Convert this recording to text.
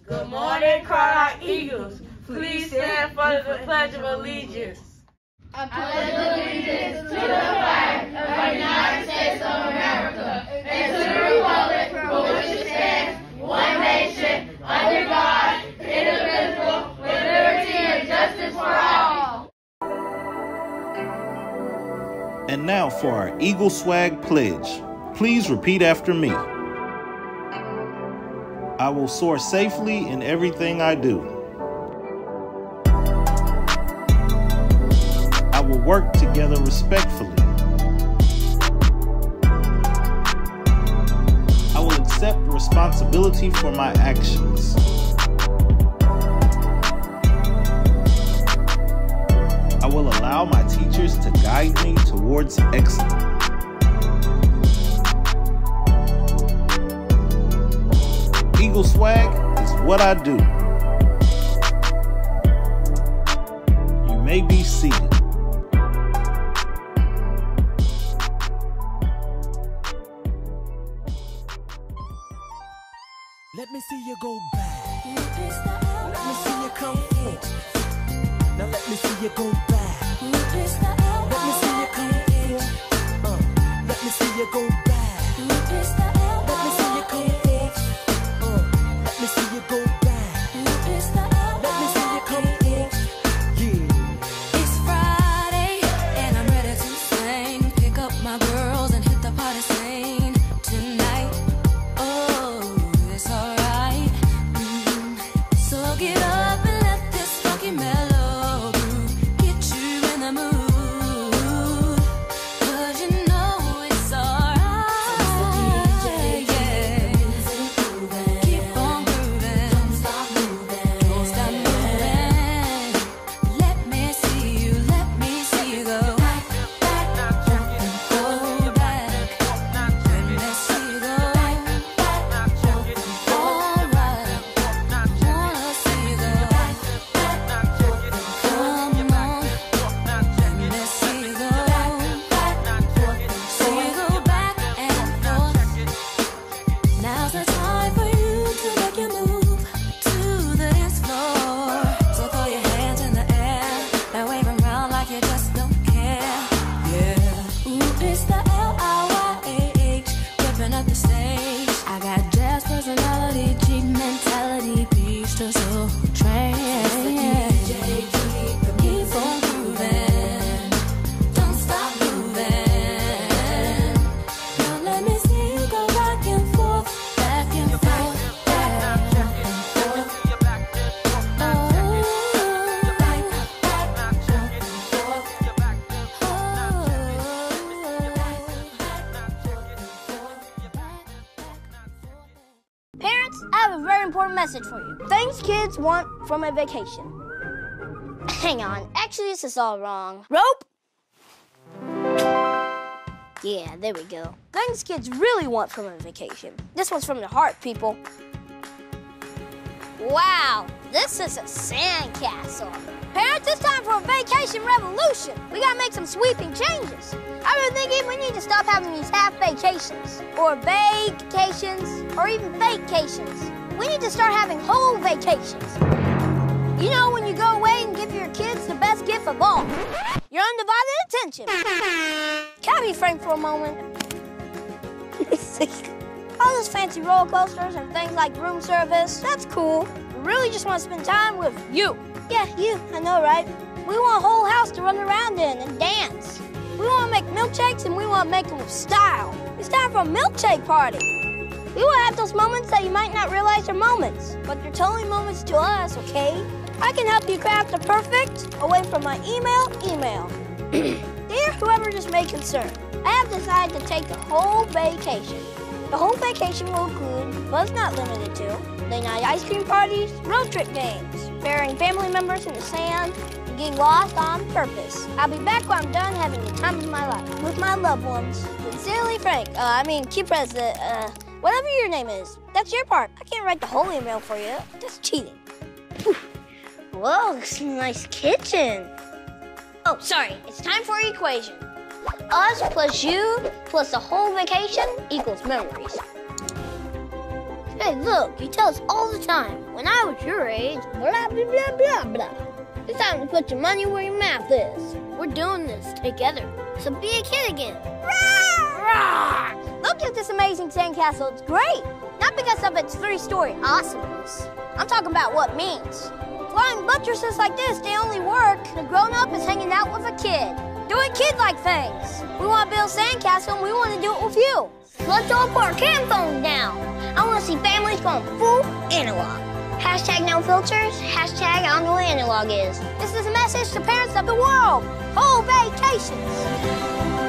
Good morning, Carlisle Eagles. Please stand for the Pledge of Allegiance. I pledge allegiance to the flag of the United States of America and to the republic for which it stands, one nation, under God, indivisible, with liberty and justice for all. And now for our Eagle Swag Pledge. Please repeat after me. I will soar safely in everything I do. I will work together respectfully. I will accept responsibility for my actions. I will allow my teachers to guide me towards excellence. Eagle Swag is what I do. You may be seated. Let me see you go back. Let me see you come forward. Now let me see you go back. Let me see you come forward. Let me see you go back. Let me see you come forward. Let me see you go back. Let me see you come forward. Yeah. It's Friday and I'm ready to sing. Pick up my girls and hit the party scene tonight. Oh, it's alright. So get up and let this funky mellow groove get you in the mood. 'Cause you know it's alright. Yeah. Keep on grooving. Don't stop moving. Don't stop moving. Let me see you go back, back, jump and go back. Let me see you go back, back, jump and alright. Wanna see you go back, back, jump and come on. Let me see you go back, back, jump and see you go back and forth. Now's the time for you to make your move to the dance floor. So throw your hands in the air and wave 'em around like you just don't care. Yeah. Ooh, it's the LIYAH ripping up the stage. I got jazz personality, G mentality, beach to soul train. Keep on grooving. Don't stop moving. Now let me see you go back and forth, back and forth, back and forth. Oh, back, back, jump and forth. Parents, I have a very important message for you. Things kids want from a vacation. Hang on, actually this is all wrong. Rope? Yeah, there we go. Things kids really want from a vacation. This one's from the heart, people. Wow, this is a sandcastle. Parents, it's time for a vacation revolution. We gotta make some sweeping changes. I've been thinking we need to stop having these half vacations, or vacations, or even vacations. We need to start having whole vacations. You know, when you go away and give your kids the best gift of all, your undivided attention. Can I be frank for a moment? All those fancy roller coasters and things like room service, that's cool. We really just want to spend time with you. Yeah, you, I know, right? We want a whole house to run around in and dance. We want to make milkshakes and we want to make them with style. It's time for a milkshake party. We want to have those moments that you might not realize are moments, but they're totally moments to us, okay? I can help you craft the perfect away from my email. Dear whoever this may concern, I have decided to take a whole vacation. The whole vacation will include, but it's not limited to, late night ice cream parties, road trip games, burying family members in the sand, and getting lost on purpose. I'll be back when I'm done having the time of my life with my loved ones. Sincerely, Frank. Cute President, whatever your name is. That's your part. I can't write the whole email for you. That's cheating. Whoa, this is a nice kitchen. Oh, sorry. It's time for equation. Us plus you plus the whole vacation equals memories. Hey, look, you tell us all the time, when I was your age, blah, blah, blah, blah, blah. It's time to put your money where your mouth is. We're doing this together, so be a kid again. Rah! Look at this amazing sandcastle, it's great. Not because of its 3-story awesomeness. I'm talking about what it means. Flying buttresses like this, they only work when a grown-up is hanging out with a kid, doing kid-like things. We want to build a sandcastle, and we want to do it with you. Let's all put our cam phones down. I want to see families going full analog. Hashtag no filters, hashtag I don't know what analog is. This is a message to parents of the world. Whole vacations.